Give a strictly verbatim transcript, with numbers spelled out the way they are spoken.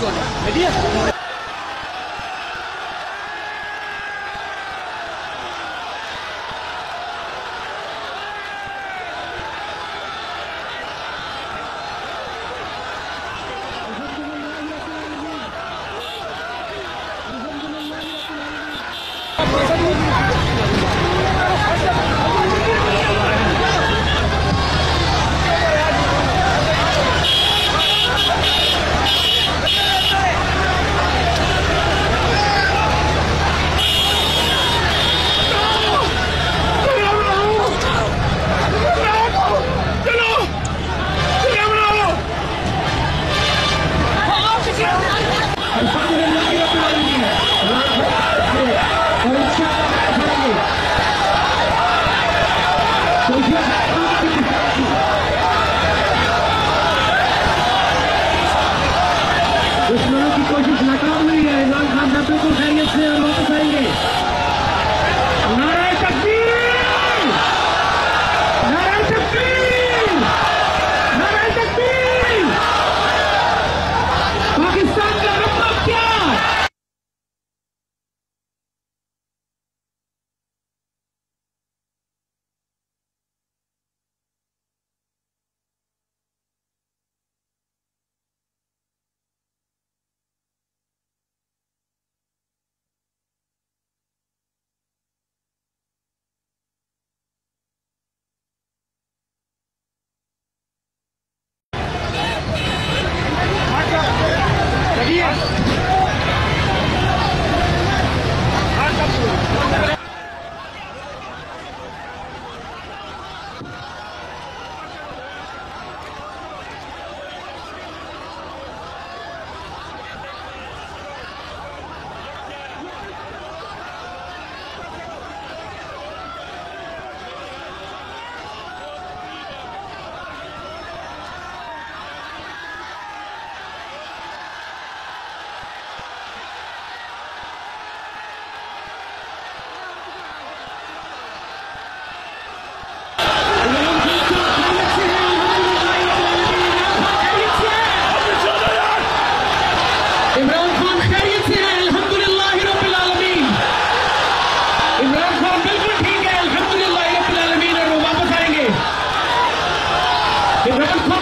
है। दुश्मनों की कोशिश नाकाम हुई है। इमरान खान साहब बिल्कुल खैरियत से और वापस आएंगे। नारे तकबीर, नारे तकबीर, नारे तकबीर। पाकिस्तान का मतलब क्या? इमरान खान खैरियत से है, अल्हम्दुलिल्लाह रब्बिल आलमीन। इमरान खान बिल्कुल ठीक है, अल्हम्दुलिल्लाह रब्बिल आलमीन, और वो वापस आएंगे। इमरान खान